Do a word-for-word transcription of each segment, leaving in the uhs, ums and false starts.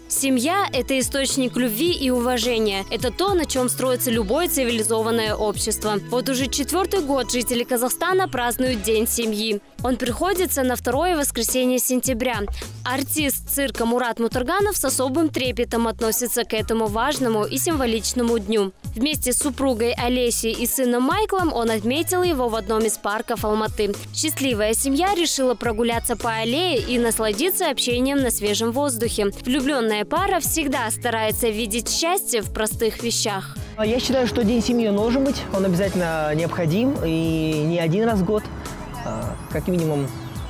Семья – это источник любви и уважения. Это то, на чем строится любое цивилизованное общество. Вот уже четвертый год жители Казахстана празднуют День семьи. Он приходится на второе воскресенье сентября. Артист цирка Мурат Мутурганов с особым трепетом относится к этому важному и символичному дню. Вместе с супругой Олесей и сыном Майклом он отметил его в одном из парков Алматы. Счастливая семья решила прогуляться по аллее и насладиться общением на свежем воздухе. Влюбленная пара всегда старается видеть счастье в простых вещах. Я считаю, что День семьи должен быть. Он обязательно необходим и не один раз в год. Как минимум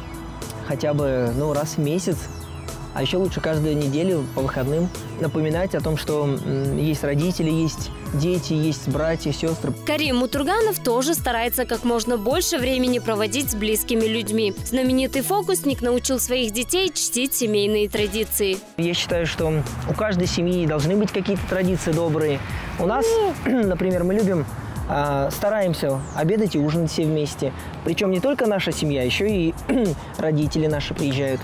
хотя бы ну, раз в месяц. А еще лучше каждую неделю по выходным напоминать о том, что есть родители, есть дети, есть братья, сестры. Карим Мутурганов тоже старается как можно больше времени проводить с близкими людьми. Знаменитый фокусник научил своих детей чтить семейные традиции. Я считаю, что у каждой семьи должны быть какие-то традиции добрые. У нас, например, мы любим, стараемся обедать и ужинать все вместе. Причем не только наша семья, еще и родители наши приезжают.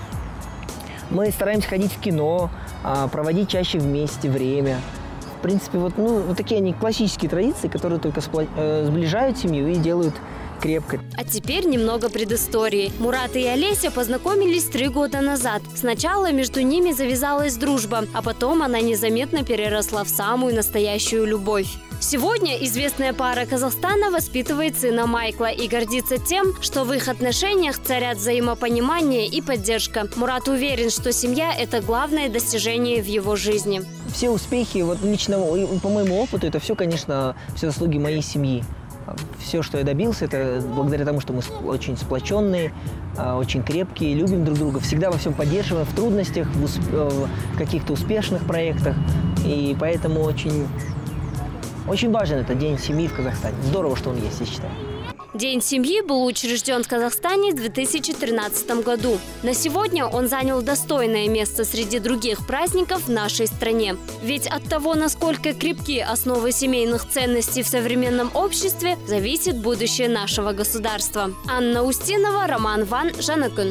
Мы стараемся ходить в кино, проводить чаще вместе время. В принципе, вот, ну, вот такие они классические традиции, которые только сближают семью и делают крепкой. А теперь немного предыстории. Мурат и Олеся познакомились три года назад. Сначала между ними завязалась дружба, а потом она незаметно переросла в самую настоящую любовь. Сегодня известная пара Казахстана воспитывает сына Майкла и гордится тем, что в их отношениях царят взаимопонимание и поддержка. Мурат уверен, что семья – это главное достижение в его жизни. Все успехи, вот лично по моему опыту, это все, конечно, все заслуги моей семьи. Все, что я добился, это благодаря тому, что мы очень сплоченные, очень крепкие, любим друг друга, всегда во всем поддерживаем, в трудностях, в каких-то успешных проектах. И поэтому очень... Очень важен этот День семьи в Казахстане. Здорово, что он есть, я считаю. День семьи был учрежден в Казахстане в две тысячи тринадцатом году. На сегодня он занял достойное место среди других праздников в нашей стране. Ведь от того, насколько крепки основы семейных ценностей в современном обществе, зависит будущее нашего государства. Анна Устинова, Роман Ван, Жанакун.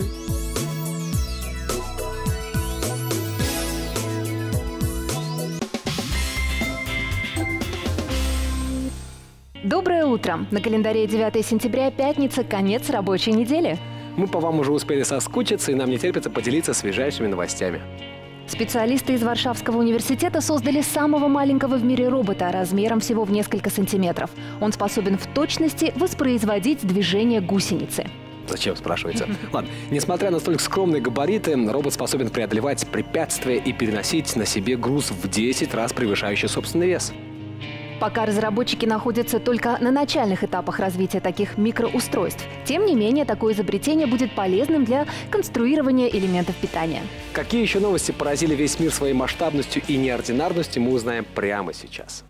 Доброе утро! На календаре девятое сентября, пятница, конец рабочей недели. Мы по вам уже успели соскучиться, и нам не терпится поделиться свежайшими новостями. Специалисты из Варшавского университета создали самого маленького в мире робота размером всего в несколько сантиметров. Он способен в точности воспроизводить движение гусеницы. Зачем, спрашивается? Ладно, несмотря на столь скромные габариты, робот способен преодолевать препятствия и переносить на себе груз в десять раз превышающий собственный вес. Пока разработчики находятся только на начальных этапах развития таких микроустройств. Тем не менее, такое изобретение будет полезным для конструирования элементов питания. Какие еще новости поразили весь мир своей масштабностью и неординарностью, мы узнаем прямо сейчас.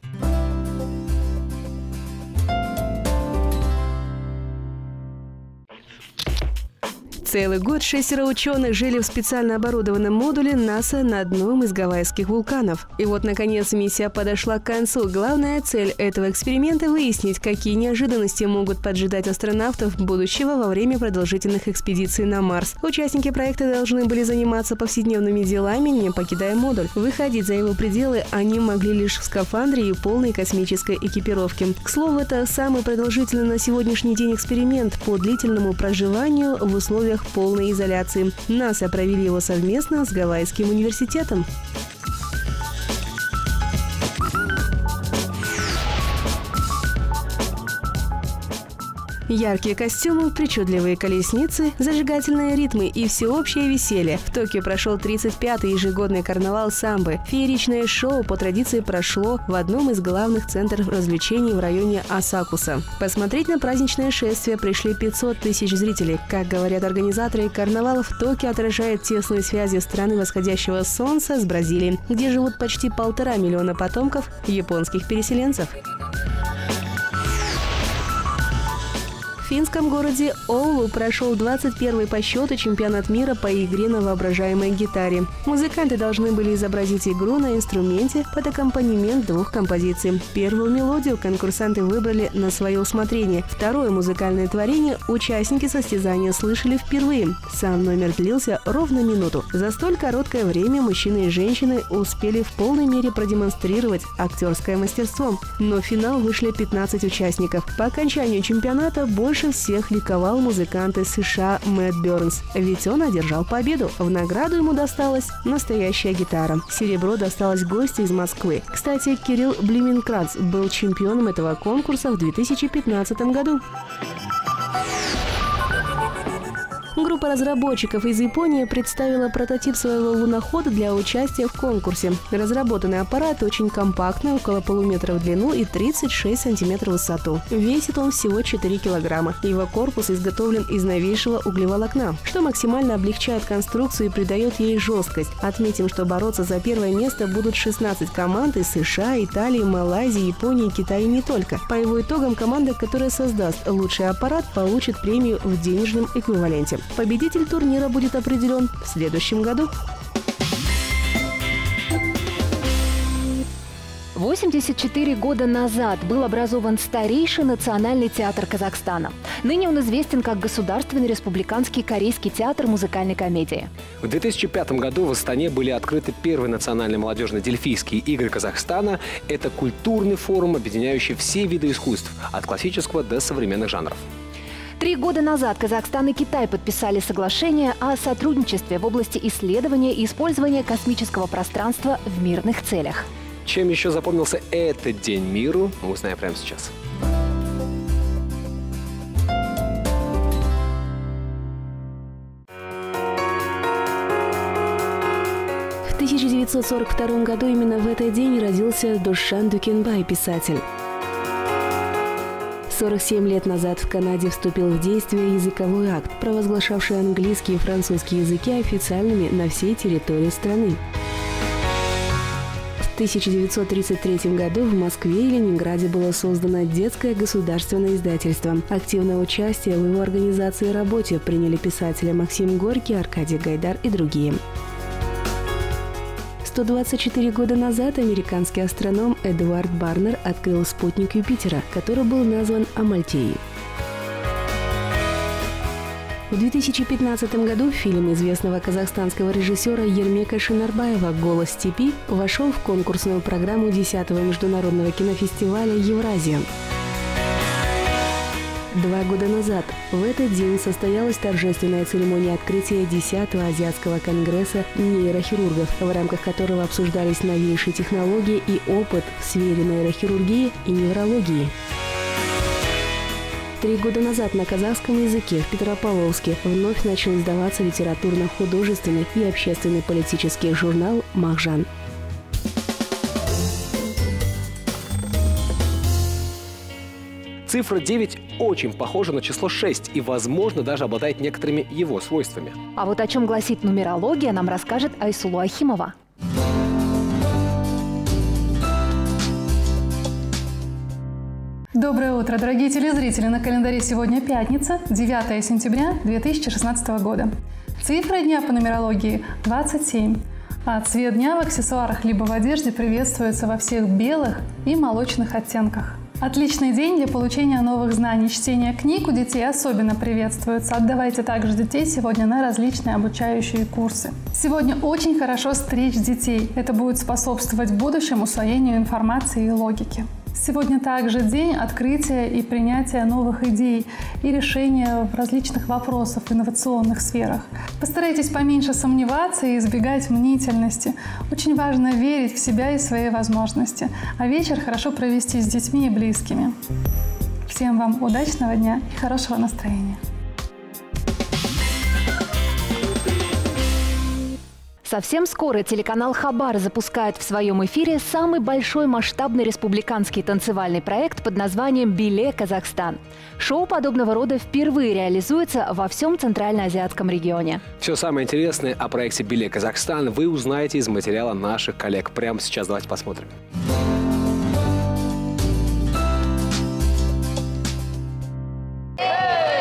Целый год шестеро ученых жили в специально оборудованном модуле НАСА на одном из гавайских вулканов. И вот, наконец, миссия подошла к концу. Главная цель этого эксперимента – выяснить, какие неожиданности могут поджидать астронавтов будущего во время продолжительных экспедиций на Марс. Участники проекта должны были заниматься повседневными делами, не покидая модуль. Выходить за его пределы они могли лишь в скафандре и полной космической экипировке. К слову, это самый продолжительный на сегодняшний день эксперимент по длительному проживанию в условиях полной изоляции. НАСА провели его совместно с Гавайским университетом. Яркие костюмы, причудливые колесницы, зажигательные ритмы и всеобщее веселье. В Токио прошел тридцать пятый ежегодный карнавал самбо. Фееричное шоу по традиции прошло в одном из главных центров развлечений в районе Асакуса. Посмотреть на праздничное шествие пришли пятьсот тысяч зрителей. Как говорят организаторы, карнавал в Токио отражает тесные связи страны восходящего солнца с Бразилией, где живут почти полтора миллиона потомков японских переселенцев. финском городе Оулу прошел двадцать первый по счету чемпионат мира по игре на воображаемой гитаре. Музыканты должны были изобразить игру на инструменте под аккомпанемент двух композиций. Первую мелодию конкурсанты выбрали на свое усмотрение. Второе музыкальное творение участники состязания слышали впервые. Сам номер длился ровно минуту. За столь короткое время мужчины и женщины успели в полной мере продемонстрировать актерское мастерство. Но в финал вышли пятнадцать участников. По окончанию чемпионата больше всех ликовал музыкант из США Мэтт Бернс, ведь он одержал победу. В награду ему досталась настоящая гитара. Серебро досталось гостю из Москвы. Кстати, Кирилл Блименкрац был чемпионом этого конкурса в две тысячи пятнадцатом году. Группа разработчиков из Японии представила прототип своего лунохода для участия в конкурсе. Разработанный аппарат очень компактный, около полуметра в длину и тридцать шесть сантиметров в высоту. Весит он всего четыре килограмма. Его корпус изготовлен из новейшего углеволокна, что максимально облегчает конструкцию и придает ей жесткость. Отметим, что бороться за первое место будут шестнадцать команд из США, Италии, Малайзии, Японии, Китая и не только. По его итогам команда, которая создаст лучший аппарат, получит премию в денежном эквиваленте. Победитель турнира будет определен в следующем году. восемьдесят четыре года назад был образован старейший национальный театр Казахстана. Ныне он известен как Государственный республиканский корейский театр музыкальной комедии. В две тысячи пятом году в Астане были открыты первые национальные молодежные дельфийские игры Казахстана. Это культурный форум, объединяющий все виды искусств, от классического до современных жанров. Три года назад Казахстан и Китай подписали соглашение о сотрудничестве в области исследования и использования космического пространства в мирных целях. Чем еще запомнился этот день миру, мы узнаем прямо сейчас. В тысяча девятьсот сорок втором году именно в этот день родился Душан Дюкенбай, писатель. сорок семь лет назад в Канаде вступил в действие языковой акт, провозглашавший английский и французский языки официальными на всей территории страны. В тысяча девятьсот тридцать третьем году в Москве и Ленинграде было создано детское государственное издательство. Активное участие в его организации и работе приняли писатели Максим Горький, Аркадий Гайдар и другие. сто двадцать четыре года назад американский астроном Эдуард Барнер открыл спутник Юпитера, который был назван Амальтеей. В две тысячи пятнадцатом году фильм известного казахстанского режиссера Ермека Шинарбаева «Голос степи» вошел в конкурсную программу десятого международного кинофестиваля «Евразия». Два года назад в этот день состоялась торжественная церемония открытия десятого Азиатского конгресса нейрохирургов, в рамках которого обсуждались новейшие технологии и опыт в сфере нейрохирургии и неврологии. Три года назад на казахском языке в Петропавловске вновь начал издаваться литературно-художественный и общественно-политический журнал «Махжан». Цифра девять очень похожа на число шесть и, возможно, даже обладает некоторыми его свойствами. А вот о чем гласит нумерология, нам расскажет Айсулу Ахимова. Доброе утро, дорогие телезрители! На календаре сегодня пятница, девятое сентября две тысячи шестнадцатого года. Цифра дня по нумерологии – двадцать семь. А цвет дня в аксессуарах либо в одежде приветствуется во всех белых и молочных оттенках. Отличный день для получения новых знаний. Чтение книг у детей особенно приветствуется. Отдавайте также детей сегодня на различные обучающие курсы. Сегодня очень хорошо стричь детей. Это будет способствовать в будущем усвоению информации и логики. Сегодня также день открытия и принятия новых идей и решения различных вопросов в инновационных сферах. Постарайтесь поменьше сомневаться и избегать мнительности. Очень важно верить в себя и свои возможности, а вечер хорошо провести с детьми и близкими. Всем вам удачного дня и хорошего настроения! Совсем скоро телеканал «Хабар» запускает в своем эфире самый большой масштабный республиканский танцевальный проект под названием «Биле Казахстан». Шоу подобного рода впервые реализуется во всем Центральноазиатском регионе. Все самое интересное о проекте «Биле Казахстан» вы узнаете из материала наших коллег. Прямо сейчас давайте посмотрим. Hey!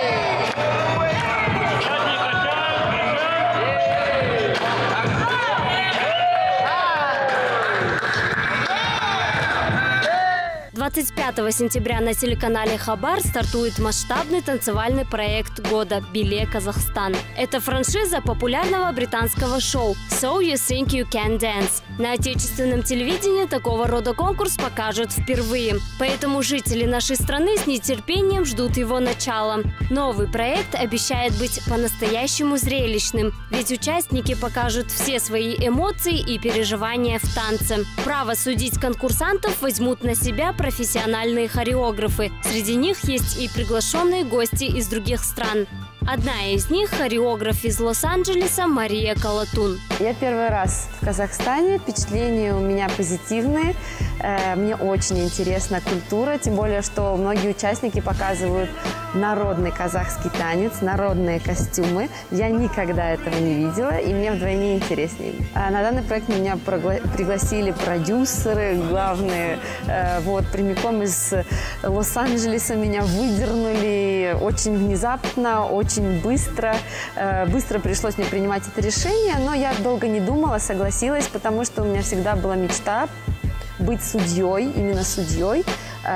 двадцать пятого сентября на телеканале Хабар стартует масштабный танцевальный проект года «Биле Казахстан». Это франшиза популярного британского шоу «So You Think You Can Dance». На отечественном телевидении такого рода конкурс покажут впервые. Поэтому жители нашей страны с нетерпением ждут его начала. Новый проект обещает быть по-настоящему зрелищным, ведь участники покажут все свои эмоции и переживания в танце. Право судить конкурсантов возьмут на себя профессиональные хореографы. Среди них есть и приглашенные гости из других стран. Одна из них – хореограф из Лос-Анджелеса Мария Колотун. Я первый раз в Казахстане, впечатления у меня позитивные. Мне очень интересна культура, тем более, что многие участники показывают народный казахский танец, народные костюмы. Я никогда этого не видела, и мне вдвойне интереснее. На данный проект меня пригласили продюсеры главные. Вот, прямиком из Лос-Анджелеса меня выдернули очень внезапно, очень Очень быстро. Быстро пришлось мне принимать это решение, но я долго не думала, согласилась, потому что у меня всегда была мечта быть судьей, именно судьей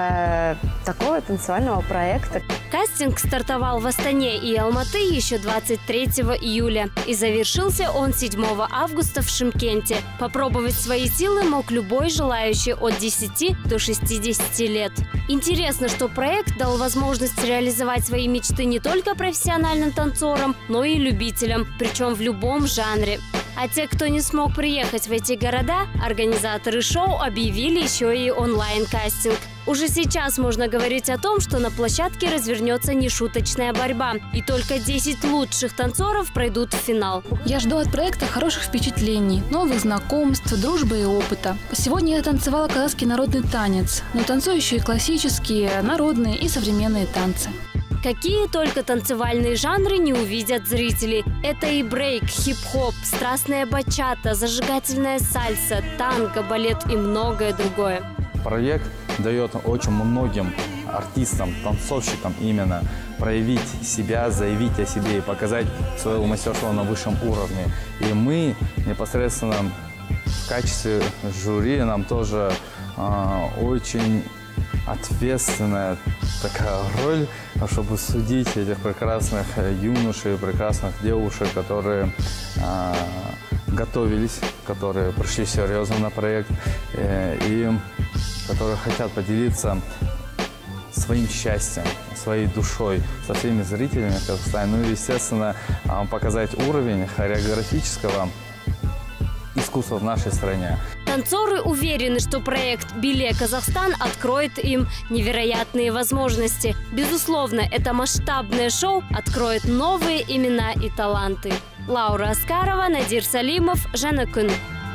э, такого танцевального проекта. Кастинг стартовал в Астане и Алматы еще двадцать третьего июля. И завершился он седьмого августа в Шымкенте. Попробовать свои силы мог любой желающий от десяти до шестидесяти лет. Интересно, что проект дал возможность реализовать свои мечты не только профессиональным танцорам, но и любителям, причем в любом жанре. А те, кто не смог приехать в эти города, организаторы шоу объявили еще и онлайн-кастинг. Уже сейчас можно говорить о том, что на площадке развернется нешуточная борьба, и только десять лучших танцоров пройдут в финал. Я жду от проекта хороших впечатлений, новых знакомств, дружбы и опыта. Сегодня я танцевала казахский народный танец, но танцую еще и классические, народные и современные танцы. Какие только танцевальные жанры не увидят зрители. Это и брейк, хип-хоп, страстная бачата, зажигательная сальса, танго, балет и многое другое. Проект дает очень многим артистам, танцовщикам именно проявить себя, заявить о себе и показать свое мастерство на высшем уровне. И мы непосредственно в качестве жюри нам тоже э, очень ответственная такая роль, чтобы судить этих прекрасных юношей, прекрасных девушек, которые э, готовились, которые пришли серьезно на проект э, и которые хотят поделиться своим счастьем, своей душой со всеми зрителями Казахстана. Ну и, естественно, показать уровень хореографического искусства в нашей стране. Танцоры уверены, что проект «Биле Казахстан» откроет им невероятные возможности. Безусловно, это масштабное шоу откроет новые имена и таланты. Лаура Аскарова, Надир Салимов, Жанна Кун.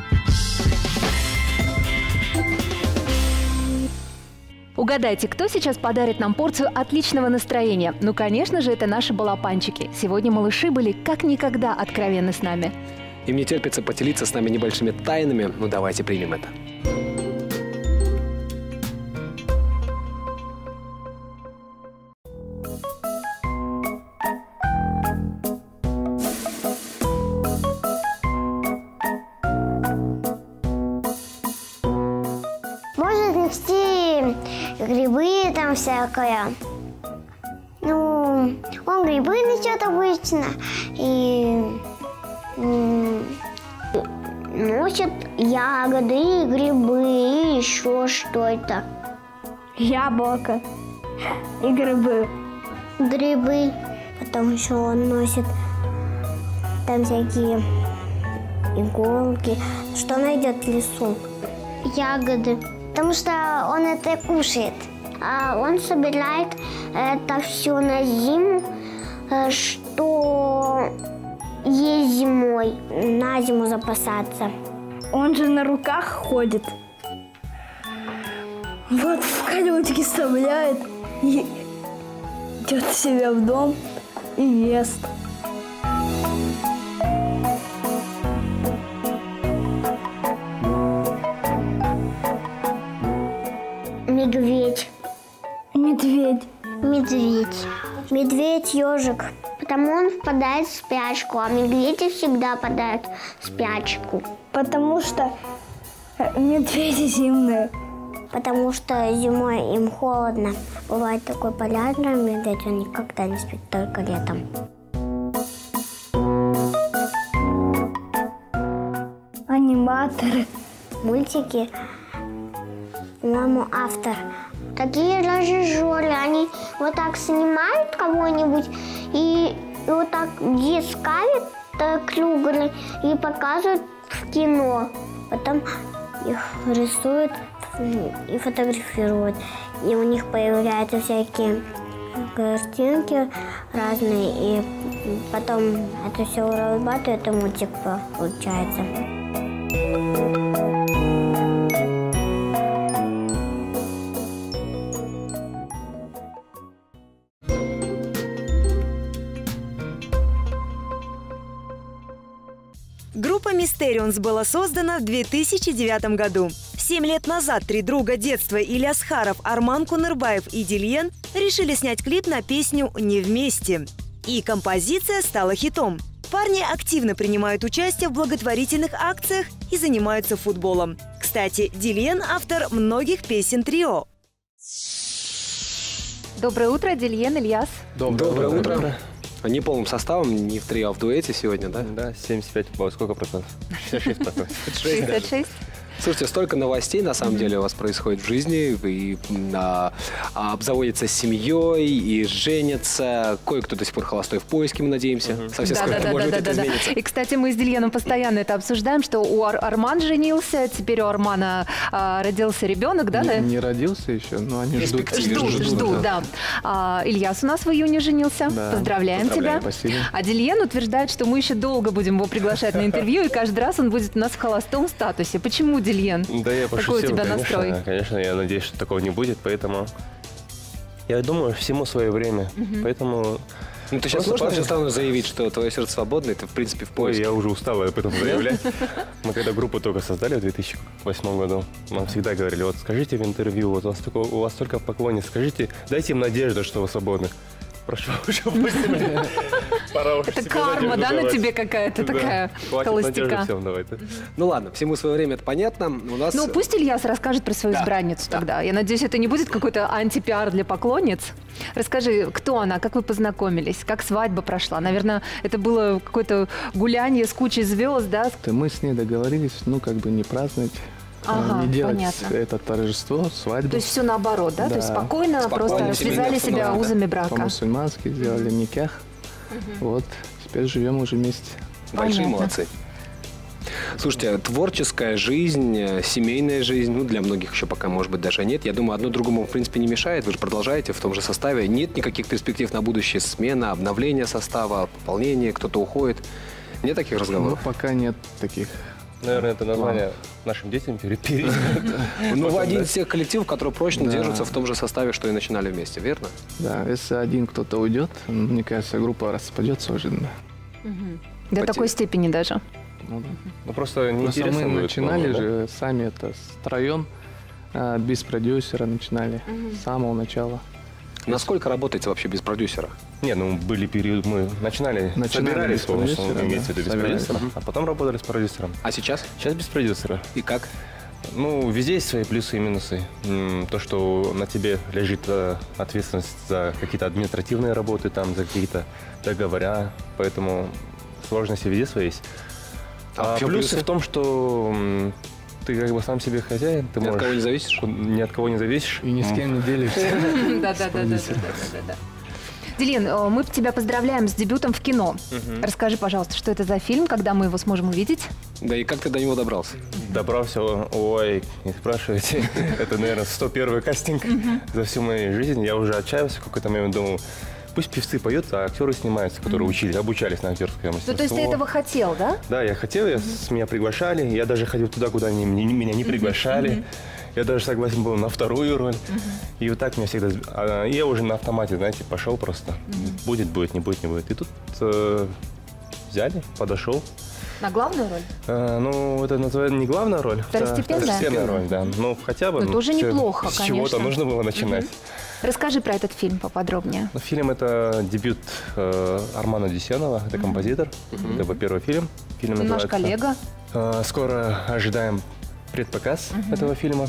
Угадайте, кто сейчас подарит нам порцию отличного настроения? Ну, конечно же, это наши балапанчики. Сегодня малыши были как никогда откровенны с нами. Им не терпится поделиться с нами небольшими тайнами. Ну, давайте примем это. Может нести грибы там всякое. Ну, он грибы несет обычно и носит ягоды, грибы и еще что-то. Яблоко и грибы. Грибы. Потом еще он носит там всякие иголки. Что найдет в лесу? Ягоды. Потому что он это кушает. А он собирает это все на зиму, что есть зимой, на зиму запасаться. Он же на руках ходит. Вот в колючки вставляет, и идет к себе в дом и ест. Медведь. Медведь. Медведь. Медведь-ежик. Потому он впадает в спячку, а медведи всегда впадают в спячку. Потому что медведи зимние, потому что зимой им холодно. Бывает такой полярный медведь, он никогда не спит, только летом. Аниматоры, мультики. По-моему, автор. Такие режиссеры, они вот так снимают кого-нибудь и, и вот так диск ставят круглый и показывают в кино. Потом их рисуют и фотографируют. И у них появляются всякие картинки разные. И потом это все урабатывает, и мультик получается. Группа «Мистерионс» была создана в две тысячи девятом году. Семь лет назад три друга детства Ильяс Харов, Арман Кунырбаев и Дильен решили снять клип на песню «Не вместе». И композиция стала хитом. Парни активно принимают участие в благотворительных акциях и занимаются футболом. Кстати, Дильен – автор многих песен трио. Доброе утро, Дильен, Ильяс. Доброе, Доброе утро. утро. Не полным составом, не в трио, а в дуэте сегодня, да? Да, семьдесят пять, сколько процентов? шестьдесят шесть процентов. шестьдесят шесть. Слушайте, столько новостей на самом mm-hmm. деле у вас происходит в жизни. И а, а, обзаводятся семьей, и женятся. Кое-кто до сих пор холостой в поиске, мы надеемся. Mm-hmm. Совсем да, скоро, да, может да, быть, да, это да, изменится. Да. И, кстати, мы с Дильеном постоянно это обсуждаем, что у Ар- Арман женился, теперь у Армана а, родился ребенок, да? Не, да? не родился еще, но они ждут. Ждут, ждут, ждут, да. да. А, Ильяс у нас в июне женился. Да. Поздравляем, Поздравляем тебя. Спасибо. А Дильен утверждает, что мы еще долго будем его приглашать на интервью, и каждый раз он будет у нас в холостом статусе. Почему, Дильен? Да, я Какой у тебя конечно, настрой? Конечно, я надеюсь, что такого не будет, поэтому я думаю, всему свое время, Угу. поэтому... Ну, ты сейчас можешь парни... заявить, что твое сердце свободное, ты, в принципе, в поиске? Ой, я уже устал об этом заявлять. Мы когда группу только создали в две тысячи восьмом году, нам всегда говорили, вот скажите в интервью, вот у вас только, у вас только поклонниц, скажите, дайте им надежду, что вы свободны. Прошу, уже пусть пора уже это карма, да, на тебе какая-то такая холостяка? Ну ладно, всему свое время, это понятно. У нас... Ну пусть Ильяс расскажет про свою да. избранницу да. тогда. Я надеюсь, это не будет какой-то антипиар для поклонниц. Расскажи, кто она, как вы познакомились, как свадьба прошла? Наверное, это было какое-то гуляние с кучей звезд, да? Мы с ней договорились, ну, как бы не праздновать. Ага, не делать понятно. это торжество, свадьбу. То есть все наоборот, да? да. То есть спокойно, спокойно просто связали себя да. узами брака. По-мусульмански сделали никях. Угу. Вот, теперь живем уже вместе. Большие Понятно. молодцы. Слушайте, творческая жизнь, семейная жизнь, ну, для многих еще пока, может быть, даже нет. Я думаю, одно другому, в принципе, не мешает. Вы же продолжаете в том же составе. Нет никаких перспектив на будущее, смена, обновление состава, пополнение, кто-то уходит. Нет таких разговоров? Ну, пока нет таких. Наверное, это название Ладно. нашим детям перейдет. Ну, вы один из тех коллективов, которые прочно держатся в том же составе, что и начинали вместе, верно? Да, если один кто-то уйдет, мне кажется, группа распадется уже. До такой степени даже. Ну, просто неинтересно. Мы начинали же сами это втроем, без продюсера начинали, с самого начала. Насколько работаете вообще без продюсера? Не, ну были периоды, мы начинали, начинали собирались полностью, имеется в виду без продюсера, а потом работали с продюсером. А сейчас? Сейчас без продюсера. И как? Ну, везде есть свои плюсы и минусы. То, что на тебе лежит ответственность за какие-то административные работы, там, за какие-то договора, поэтому сложности везде свои есть. А, а плюсы, плюсы в том, что ты как бы сам себе хозяин. Ты ни можешь, от кого не зависишь? Ни от кого не зависишь. И ни с кем не делишься. Да-да-да. Дильен, мы тебя поздравляем с дебютом в кино. Угу. Расскажи, пожалуйста, что это за фильм, когда мы его сможем увидеть? Да и как ты до него добрался? Добрался, ой, не спрашивайте. Это, наверное, сто первый кастинг за всю мою жизнь. Я уже отчаялся в какой-то момент, думал, пусть певцы поют, а актеры снимаются, которые учились, обучались на актерское мастерство. Ну, то есть ты этого хотел, да? Да, я хотел, я, с меня приглашали. Я даже ходил туда, куда они меня не приглашали. Я даже согласен был на вторую роль. Uh-huh. И вот так меня всегда... А, я уже на автомате, знаете, пошел просто. Uh-huh. Будет, будет, не будет, не будет. И тут э, взяли, подошел. На главную роль? А, ну, это называется не главная роль. Второстепенная? Второстепенная роль, да. Ну, хотя бы... Но ну, тоже все, неплохо, с конечно. С чего-то нужно было начинать. Uh-huh. Расскажи про этот фильм поподробнее. Ну, фильм – это дебют э, Армана Дюсенова, это uh-huh. композитор. Uh-huh. Это его первый фильм. Фильм Наш коллега. Э, скоро ожидаем предпоказ uh-huh. этого фильма.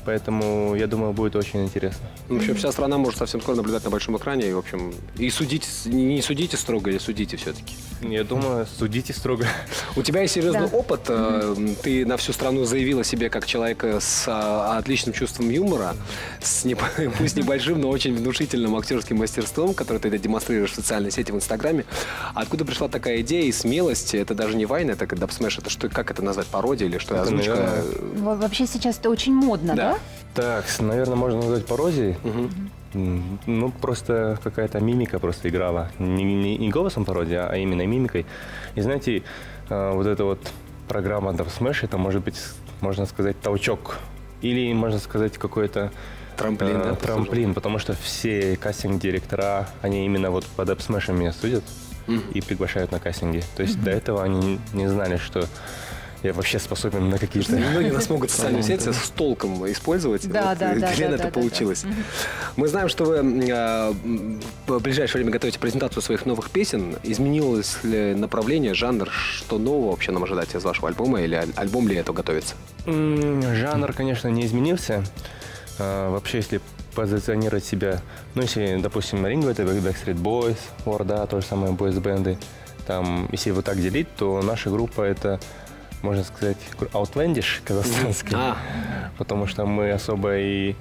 Поэтому, я думаю, будет очень интересно. В общем, вся страна может совсем скоро наблюдать на большом экране. И, в общем, и судить, не судите строго, или судите все-таки? Я думаю, судите строго. У тебя есть серьезный Да. опыт. Mm-hmm. Ты на всю страну заявила себе как человека с а, отличным чувством юмора, с не, пусть небольшим, но очень внушительным актерским мастерством, который ты демонстрируешь в социальной сети в Инстаграме. Откуда пришла такая идея и смелость? Это даже не вайн, это дабсмэш. Это что, как это назвать, пародия или что? Это, Озвучка? наверное... Во- Вообще сейчас это очень модно, да? Так, наверное, можно назвать пародией. Угу. Ну, просто какая-то мимика просто играла. Не, не, не голосом пародия, а именно мимикой. И знаете, э, вот эта вот программа Dubsmash, это может быть, можно сказать, толчок. Или, можно сказать, какой-то трамплин, э, да, трамплин, потому что все кастинг-директора, они именно вот по Dubsmash меня судят mm-hmm. и приглашают на кастинги. То есть mm-hmm. до этого они не знали, что я вообще способен на какие-то... Многие нас могут социальные сети с толком использовать. Да, вот, да, да. Для да, это да, получилось. Да, да. Мы знаем, что вы э, в ближайшее время готовите презентацию своих новых песен. Изменилось ли направление, жанр? Что нового вообще нам ожидать из вашего альбома? Или аль- альбом ли это готовится? Жанр, конечно, не изменился. А, вообще, если позиционировать себя... Ну, если, допустим, Ринго, это Backstreet Boys, Орда, то же самое, бойс-бенды. Там, если вот так делить, то наша группа это... можно сказать, outlandish казахстанский, а. потому что мы особо и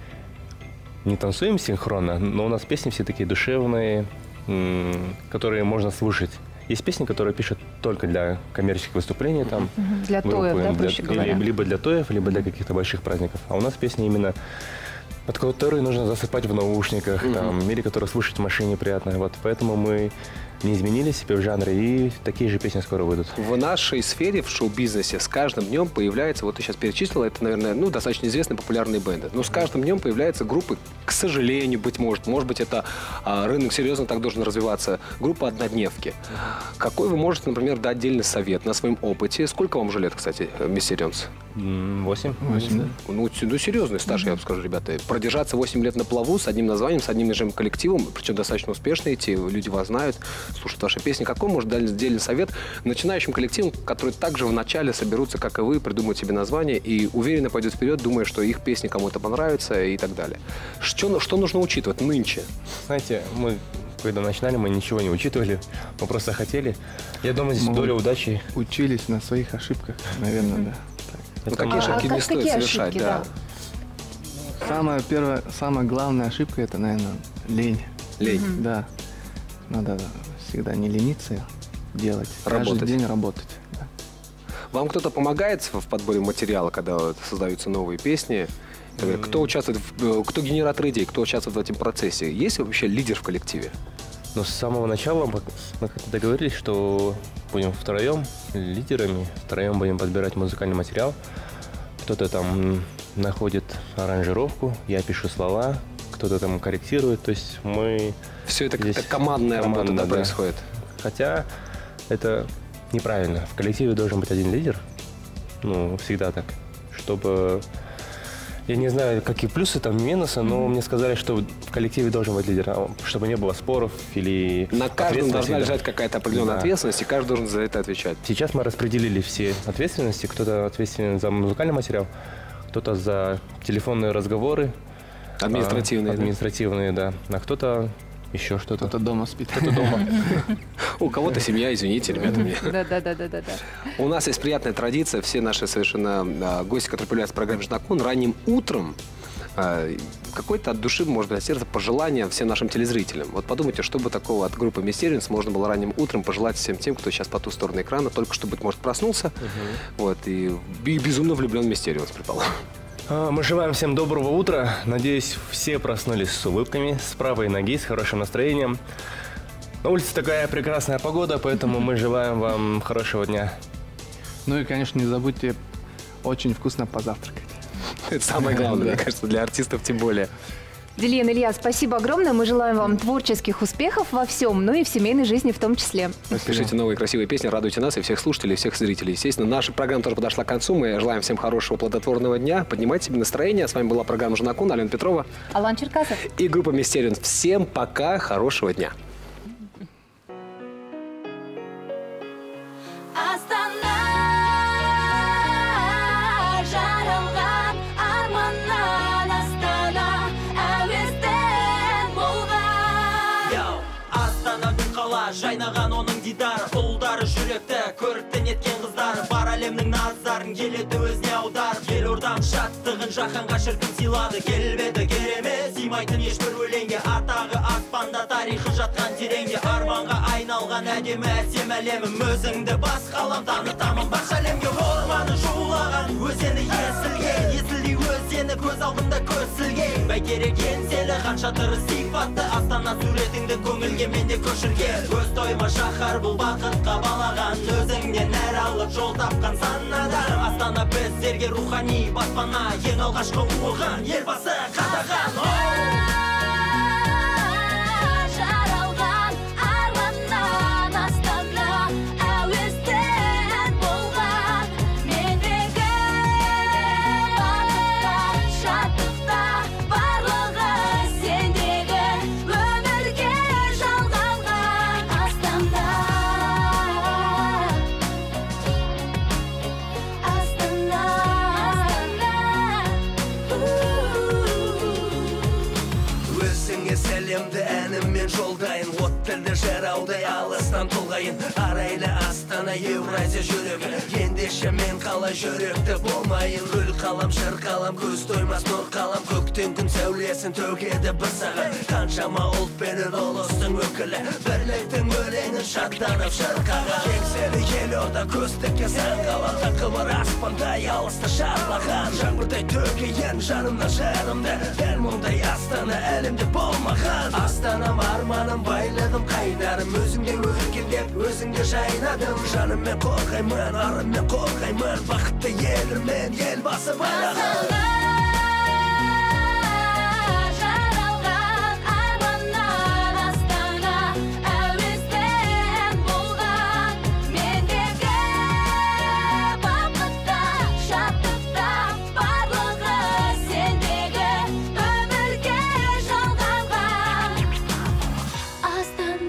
не танцуем синхронно, но у нас песни все такие душевные, м- которые можно слушать. Есть песни, которые пишут только для коммерческих выступлений, там, для группы, тоев, да, для, проще говоря. либо для тоев, либо для каких-то больших праздников. А у нас песни именно, от которые нужно засыпать в наушниках, mm-hmm. там, или которые слушать в машине приятно. Вот, поэтому мы не изменили себя в жанре, и такие же песни скоро выйдут. В нашей сфере, в шоу-бизнесе, с каждым днем появляется, вот ты сейчас перечислила, это, наверное, ну, достаточно известные популярные бенды, но с каждым днем появляются группы, к сожалению, быть может, может быть, это а, рынок серьезно так должен развиваться, группа однодневки. Какой вы можете, например, дать отдельный совет на своем опыте? Сколько вам уже лет, кстати, Mysterians? Восемь. Восемь, да. Ну, ну, серьезный стаж, я вам скажу, ребята. Продержаться восемь лет на плаву с одним названием, с одним и тем же коллективом, причем достаточно успешно идти, люди вас знают, слушают ваши песни. Какой может дать отдельный совет начинающим коллективам, которые также в начале соберутся, как и вы, придумают себе название и уверенно пойдут вперед, думая, что их песни кому-то понравятся и так далее. Что, что нужно учитывать нынче? Знаете, мы, когда начинали, мы ничего не учитывали, мы просто хотели. Я думаю, здесь мы доля удачи. Учились на своих ошибках, наверное, да. Ну, какие ошибки а не стоит какие совершать, ошибки, да. да. Самая первая, самая главная ошибка – это, наверное, лень. Лень. Mm-hmm. Да. Надо всегда не лениться, делать. Работать. Каждый день работать. Да. Вам кто-то помогает в подборе материала, когда вот создаются новые песни? Mm-hmm. Кто участвует, в, кто генератор идей, кто участвует в этом процессе? Есть вообще лидер в коллективе? Но с самого начала мы как-то договорились, что будем втроем лидерами, втроем будем подбирать музыкальный материал. Кто-то там находит аранжировку, я пишу слова, кто-то там корректирует. То есть мы... Все это здесь как командная команда, работа, да, да, происходит? Хотя это неправильно. В коллективе должен быть один лидер. Ну, всегда так. Чтобы... Я не знаю, какие плюсы, там, минусы, но мне сказали, что в коллективе должен быть лидер, чтобы не было споров или... На каждом должна да. лежать какая-то определенная Да. ответственность, и каждый должен за это отвечать. Сейчас мы распределили все ответственности. Кто-то ответственен за музыкальный материал, кто-то за телефонные разговоры. Административные. А, административные, да. А кто-то еще что-то. Кто-то дома спит. Кто-то дома. У кого-то семья, извините, ребята. Да, да, да, да, да. У нас есть приятная традиция. Все наши совершенно а, гости, которые появляются в программе «Жнакон», ранним утром а, какой-то от души, может быть, от сердца пожелание всем нашим телезрителям. Вот подумайте, что бы такого от группы Mysterians можно было ранним утром пожелать всем тем, кто сейчас по ту сторону экрана, только что, быть может, проснулся, uh-huh. вот, и, и безумно влюблен в Mysterians, предположим. Мы желаем всем доброго утра. Надеюсь, все проснулись с улыбками, с правой ноги, с хорошим настроением. На улице такая прекрасная погода, поэтому мы желаем вам хорошего дня. Ну и, конечно, не забудьте очень вкусно позавтракать. Это самое главное, мне кажется, для артистов тем более. Дильен, Илья, спасибо огромное. Мы желаем вам творческих успехов во всем, ну и в семейной жизни в том числе. Пишите новые красивые песни, радуйте нас и всех слушателей, и всех зрителей. Естественно, наша программа тоже подошла к концу. Мы желаем всем хорошего, плодотворного дня. Поднимайте себе настроение. С вами была программа «Жнакон», Алена Петрова. Алан Черкасов. И группа Mysterians. Всем пока, хорошего дня. Астана, жаралған арманнан. жұлдыздары, ұлдары жүректі көріктен еткен қыздары, бар әлемнің назарын келеді өзіне аударып. Елордам шаттығын жаһанға шіркін сыйлады, келбеті керемет сыймайтын ешбір өлеңге, атағы аспанда, тарихы жатқан тереңде, арманға айналған әдемі әсем әлемім, өзіңді бас қалам танытамын барша әлемге. Орманы жулаған өзені есілген, есілдей өзені көз алдымда көсілген, бәйтерек еңселі хан шатыры сипатты, Астана суретіңді көңілге менде көшірген. Көз тойма шаһар бұл бақытқа балаған, өзіңнен нәр алып жол тапқан санадан. Астана біздерге рухани баспана, ең алғашқы оған елбасы қадаған. Сәлемді әніммен жолдайын, оттілді жараудай алыстан тұлғайын. Арайлы Астана, Евразия жүрегі, ендеше мен қалай жүректі болмайын. Гүл қалам, жыр қалам, көз тоймас нұр қалам, көктен күн сәулесін төгеді бір саған. Қаншама ұлт бенін ұлыстың өкілі, бірліктің өлеңін шаттанып шырқаған. Кеңселі елорда көздікке сан қалам, тақылыр аспандай алысты шарлаған. Жаңбырдай төгейін жанымда жарымда, дәл мұндай Астана әлемде болмаған. Астанам арманым, байлығым, қайнарым, өзіңде өркендеп, өзіңде жайнадым. Жаныммен қорғаймын, арыммен қорғаймын, бақытты еліммен елбасы байлаған.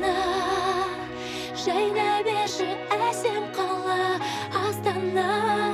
Жайна берші әсем қала Астана.